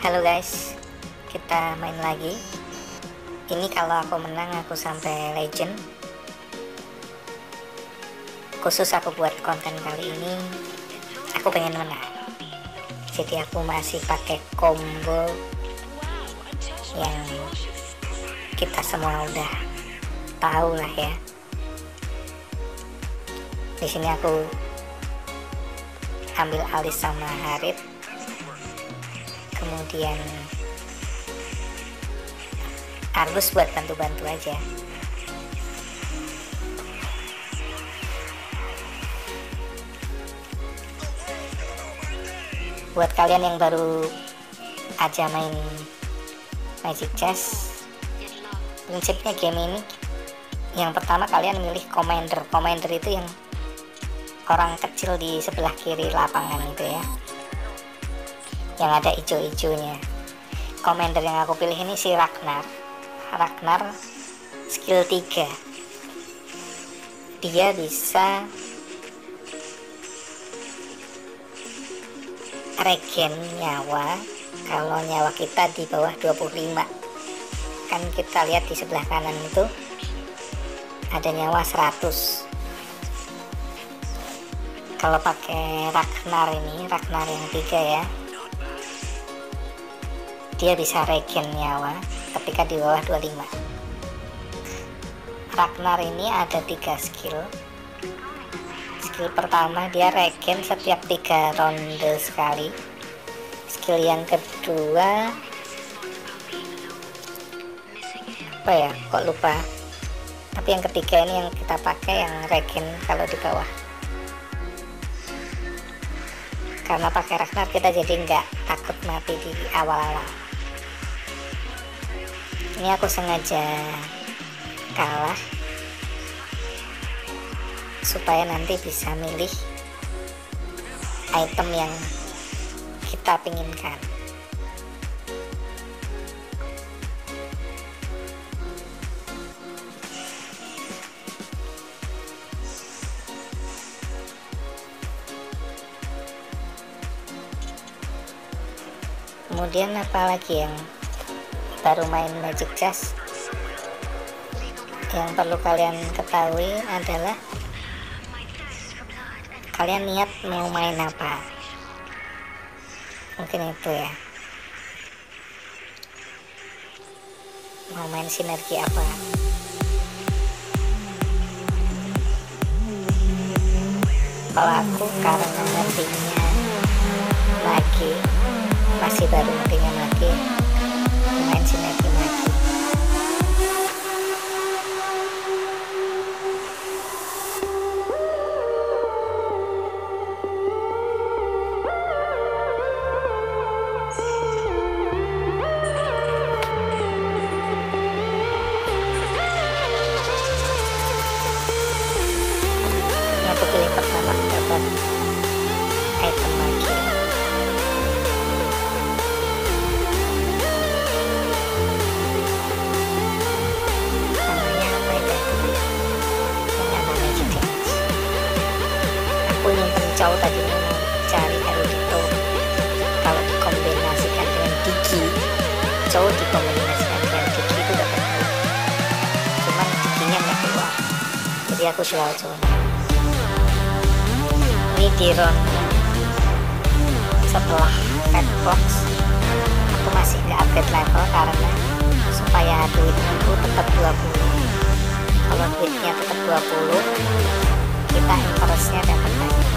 Halo guys, kita main lagi. Ini kalau aku menang aku sampai legend. Khusus aku buat konten kali ini, aku pengen menang. Jadi aku masih pakai combo yang kita semua udah tahu lah ya. Di sini aku ambil alis sama Harit, kemudian Argus buat bantu-bantu aja. Buat kalian yang baru aja main Magic Chess, prinsipnya game ini yang pertama kalian milih commander. Commander itu yang orang kecil di sebelah kiri lapangan itu ya, yang ada hijau-hijaunya. Commander yang aku pilih ini si Ragnar skill 3. Dia bisa regen nyawa kalau nyawa kita di bawah 25. Kan kita lihat di sebelah kanan itu ada nyawa 100. Kalau pakai Ragnar yang 3 ya, dia bisa regen nyawa ketika di bawah 25. Ragnar ini ada 3 skill. Skill pertama dia regen setiap 3 ronde sekali. Skill yang kedua apa ya, kok lupa. Tapi yang ketiga ini yang kita pakai yang regen kalau di bawah. Karena pakai Ragnar kita jadi nggak takut mati di awal-awal. Ini aku sengaja kalah supaya nanti bisa milih item yang kita pinginkan. Kemudian apalagi yang baru main Magic Chess, yang perlu kalian ketahui adalah kalian niat mau main apa. Mungkin itu ya, mau main sinergi apa. Kalau aku karena ngertinya lagi masih baru ngertinya lagi, main sinergi lagi. Aku pilih pertama dapat item lagi. Namanya apa itu? Nama Magic Chess. Aku nyimpen cow tadi mau cari Erudito. Kalau dikombinasikan dengan Digi, cow dikombinasikan dengan Digi itu dapat 2. Cuman Diginya nggak keluar, jadi aku jual cow. Ini di round setelah Fatbox aku masih ke upgrade level karena supaya duitku tetap 20. Kalau duitnya tetap 20 kita interestnya dapat banyak.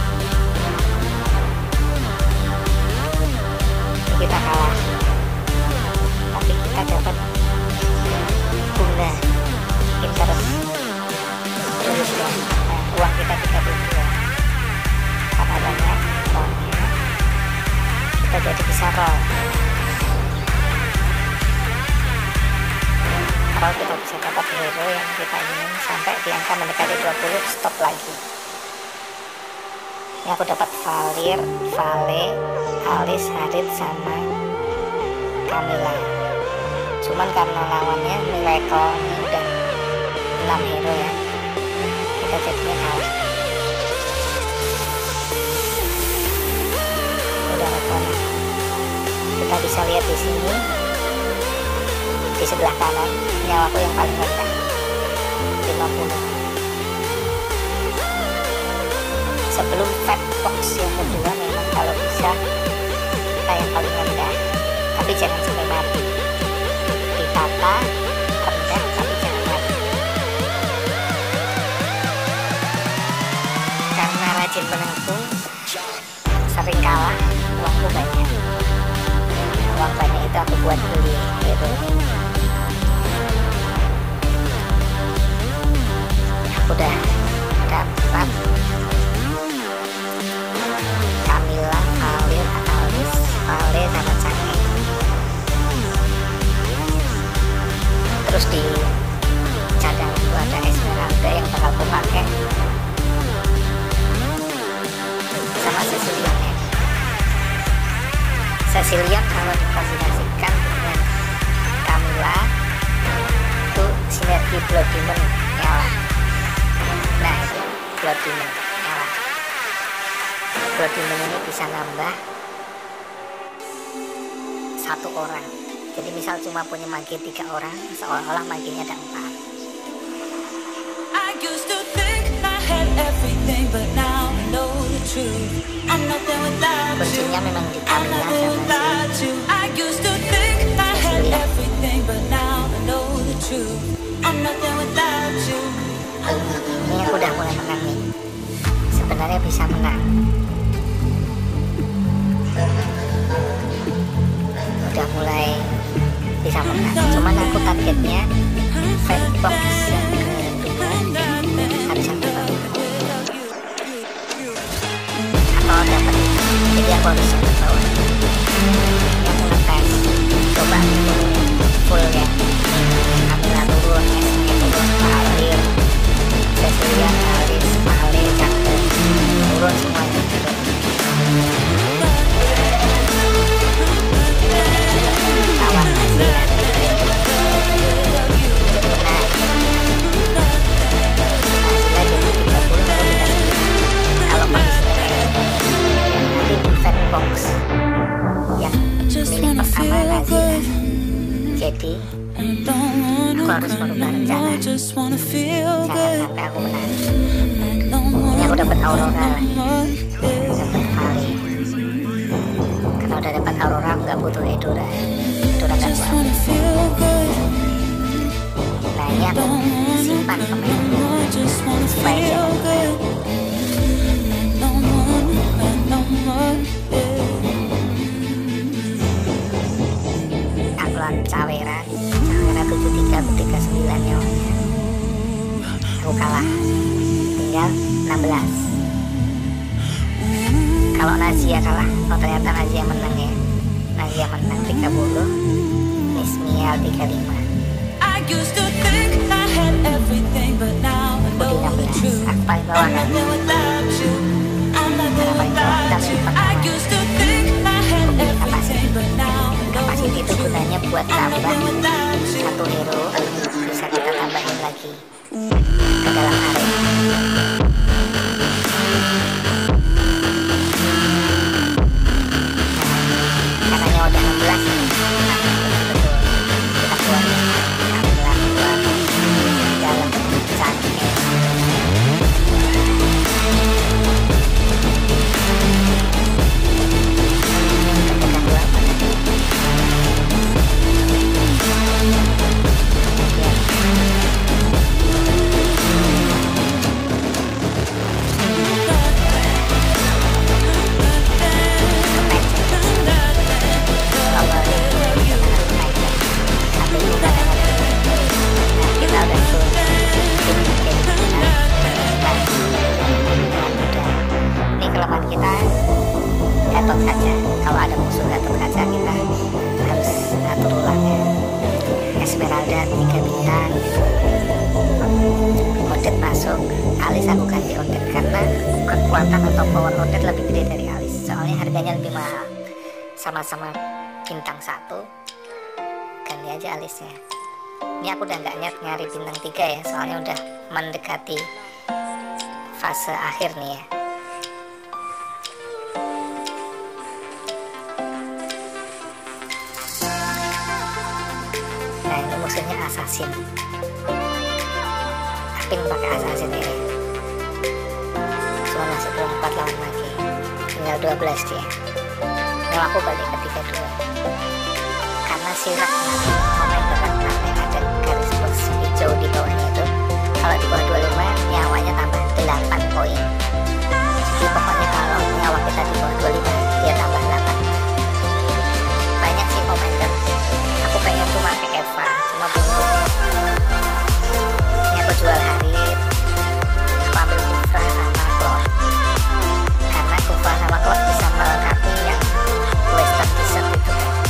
Ini kita kalah tapi kita dapat bunga interest terus dong. Nah, uang kita 32 karena banyak uangnya, kita jadi bisa roll kita bisa dapat hero yang kita ingin sampai di angka mendekati 20, stop lagi. Ini aku dapat Valir, Vale, Alice, Harit sama Camilla. Cuman karena lawannya Miracle ini udah 6 hero ya, kita jadinya kalah. Udah kita bisa bisa lihat di sini, di sebelah kanan nyawaku yang paling rendah 50. Sebelum fat box yang kedua memang kalau bisa kita yang paling rendah, tapi jangan sampai mati. Ditata rendah tapi jangan mati. Karena rajin menabung, sering kalah, uangku banyak. Uang banyak itu aku buat beli gitu. Aku udah dapat Camilla, Alir, Alis, Vale, sama Cange. Terus di cadangku ada Esmeralda yang bakal aku pakai sama Cecilion ya. Cecilion kalau dikombinasikan dengan Camilla itu sinergi Blood Demon nyala. Nah itu Blood Demon nyala. Blood Demon ini bisa nambah 1 orang. Jadi misal cuma punya magi 3 orang, seolah-olah maginya ada 4. I used to think I had everything, but now I know the truth. I'm nothing without you. Kuncinya memang di I'm Camilla nothing sama without you. I used to think I had everything, but now I know the truth. I'm nothing without you. Ini aku udah mulai menang nih. Sebenarnya bisa menang. Udah mulai bisa menang. Cuman aku targetnya fat box yang kedua harus sampai bawah. Atau dapat. Jadi aku harus sampai bawah. Yang ngetes. Coba full ya. Camilla turun, Esme turun, Alir, Cecilion, Alis, Vale, Cange turun semuanya turun. Kawan hasil hasilnya jadi 30 kalau kondisinya kayak nanti di fat box yang milik pertama Nazila. Jadi aku harus merubah rencana. Jangan sampai aku menang. Ini aku dapat Aurora lagi, dapat Vale. Karena udah dapat Aurora aku nggak butuh Edora. Edora nggak kuat. Nah ini aku simpan pemain supaya jangan. Aku lawan Caweran 73, aku 39 nyawanya. Aku kalah, tinggal 16. Kalau Nazia kalah, oh ternyata Nazia menang ya. Nazia menang 30, Nismial 35. I used to think I had everything, but now I Budi know the 16, truth. aku paling bawah I'm kan. nothing without you. I'm nothing Karena paling bawah kita without you. lebih I pertama. used to think I had Budi everything, kapasiti. but now I know Kapasiti the itu truth. gunanya buat I'm tambah nothing without you. 1 hero, bisa kita tambahin lagi ke dalam area. Karena nyawa udah 16 nih. Betul. Kita keluar ya. Camilla keluar dalam Cange. Pencegahan 28 tadi. Ini kelemahan kita, gatot kaca. Kalau ada musuh gatot kaca kita harus atur ulang ya. Esmeralda 3 bintang, Odet masuk, Alis aku ganti Odet karena kekuatan atau power Odet lebih gede dari Alis. Soalnya harganya lebih mahal. Sama-sama bintang 1, ganti aja Alisnya. Ini aku udah nggak niat nyari bintang 3 ya, soalnya udah mendekati fase akhir nih ya. assassin. Apin pakai assassin ya. Cuma masih belum 4 lawan lagi. Tinggal 12 dia. Yang aku balik ke 32. Karena sirak commander yang ada garis plus hijau di bawahnya itu, kalau di bawah 25 nyawanya tambah 8 poin. Jadi pokoknya kalau nyawa kita di bawah 25 dia tambah 8. Banyak sih commander. Aku pengen tuh pakai Eva, cuma belum. Ini aku jual Harith, aku ambil Kufra sama Claw. Karena Kufra sama Claw bisa melengkapi yang Western Desert itu.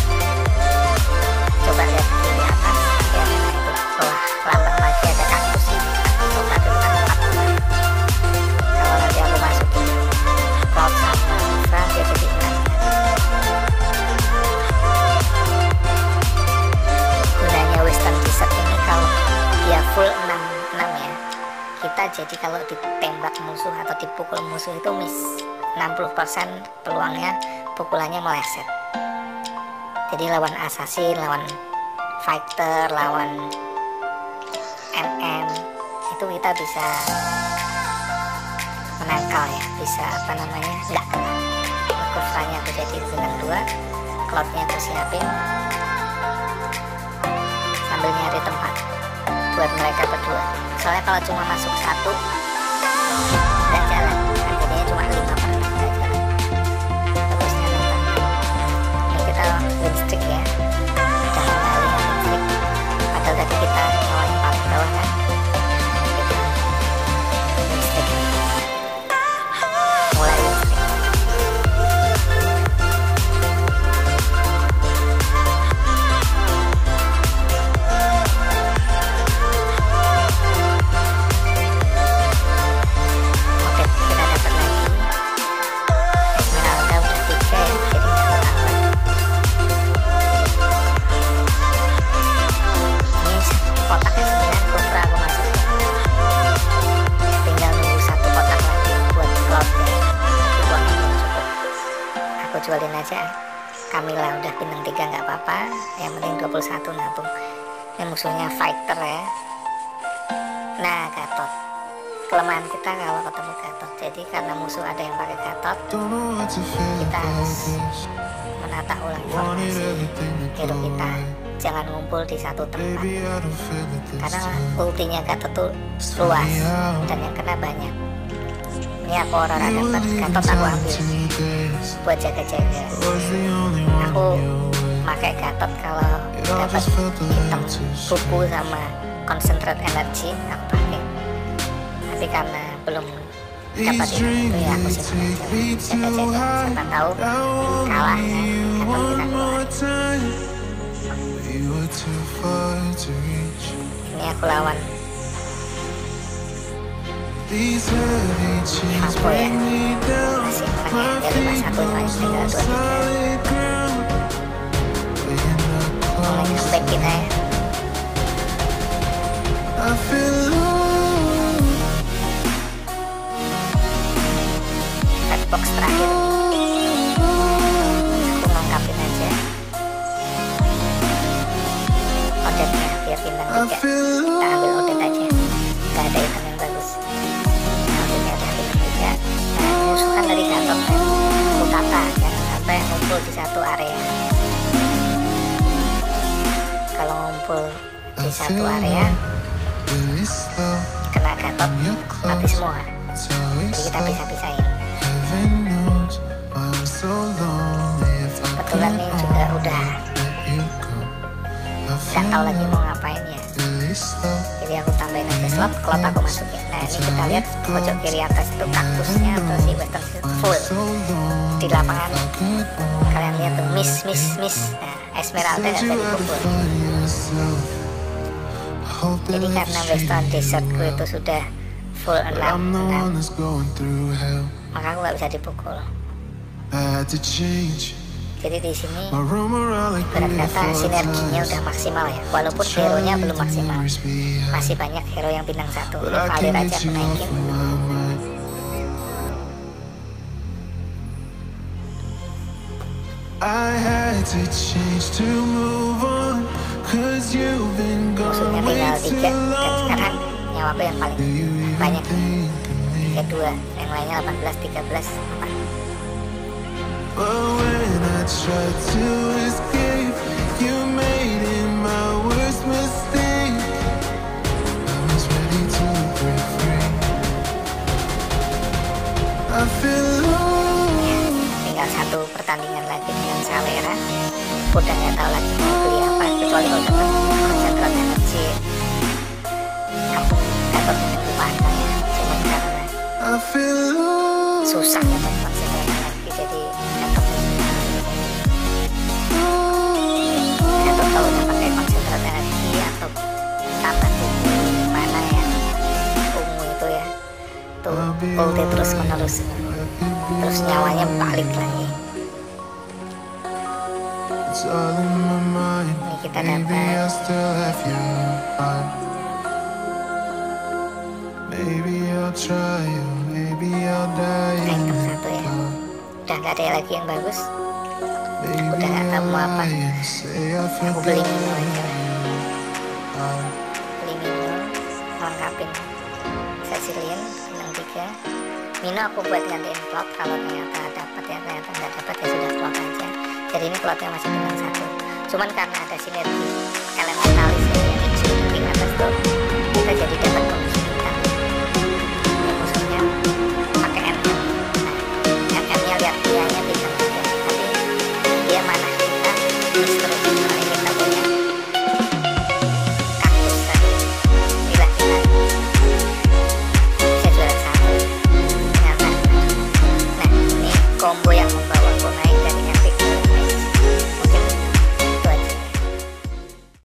Coba lihat di atas, nanti ada itu bawah lambang lagi ada kaktus ya. Coba dulu kan 4. Kalau nanti aku masukin Claw sama Kufra dia jadi 6. Gunanya Western Desert ini kalau dia full 6 ya, kita jadi kalau ditembak musuh atau dipukul musuh itu miss 60% peluangnya pukulannya meleset. Jadi lawan assassin, lawan fighter, lawan MM itu kita bisa menangkal ya, bisa apa namanya, nggak kena. Kufranya aku jadi bintang 2, cloudnya aku siapin sambil nyari tempat buat mereka berdua. Soalnya kalau cuma masuk 1 nggak jalan, jadinya cuma 5 per 6 nggak jalan. Bagusnya nonton. Ini kita win streak ya, udah kembali win streak. Padahal tadi kita nyawanya paling bawah kan. Kita win streak, mulai win streak. Jualin aja Camilla, udah bintang 3 nggak apa-apa, yang penting 21 nabung. Ini musuhnya fighter ya. Nah, Gatot, kelemahan kita kalau ketemu Gatot. Jadi karena musuh ada yang pakai Gatot, kita harus menata ulang formasi hero kita, jangan ngumpul di satu tempat karena ultinya Gatot tuh luas dan yang kena banyak. Ini aku Aurora dapat Gatot, aku ambil buat jaga-jaga. Aku pakai Gatot kalau dapat item buku sama concentrate energy aku pakai. Tapi karena belum dapat itu ya aku simpan aja, jaga-jaga. Siapa tahu kalah ya, Gatot kita keluar. Ini aku lawan Hapo ya, masih menang ya, dari 51 tinggal 23. Mulai comeback kita ya. Red box terakhir, aku ngangkapin aja Odette-nya biar bintang 3. Kita ambil Odette aja, gak ada item yang bagus. Musuh kan dari Gatot kan, aku tata jangan sampai ngumpul di satu area. Kalau ngumpul di satu area kena Gatot mati semua, jadi kita bisa-bisain. Kebetulan ini juga udah nggak tahu lagi mau ngapain ya, jadi aku tambahin aja slot, kalau aku masukin. Nah ini kita lihat pojok kiri atas itu kaktusnya atau si Western full di lapangan. Kalian lihat tuh miss. Nah Esmeralda nggak bisa dikumpul. Jadi karena Western Desertku itu sudah full 6, maka aku nggak bisa dipukul. Jadi di sini berat kata sinerginya udah maksimal ya, walaupun hero-nya belum maksimal. Masih banyak hero yang bintang 1. Valir aja aku naikin. musuhnya tinggal 3 dan sekarang nyawa aku yang paling banyak, 32, yang lainnya 18, 13, 4. But when I tried to escape, you made it my worst mistake. I was ready to break free. I feel low. Tinggal 1 pertandingan lagi dengan Salera. Udah nggak tahu lagi mau beli apa, kecuali kalau dapat konsentrat energi. Aku dapat lumayan ya, cuma karena I feel low. susah dapat konsentrat energi, jadi dapat atau tahu pakai konsentrat energi atau tambah tubuh mana yang ungu itu ya, tuh ulti terus menerus, terus nyawanya balik lagi. It's all in my mind. Ini kita Maybe I dapat still have your heart. Maybe I'll try you. Maybe I'll die. item 1 ya, udah nggak ada lagi yang bagus. Maybe Udah nggak tahu mau apa. I'll lie and say I Aku beli forgot Mino aja lah. you. Beli Mino, lengkapin Cecilian bintang 3. Mino aku buat gantiin cloud, kalau ternyata dapat ya, ternyata nggak dapat ya sudah cloud aja. Jadi ini cloudnya masih bintang 1, cuman karena ada sinergi elementalis ya, yang hijau di atas tuh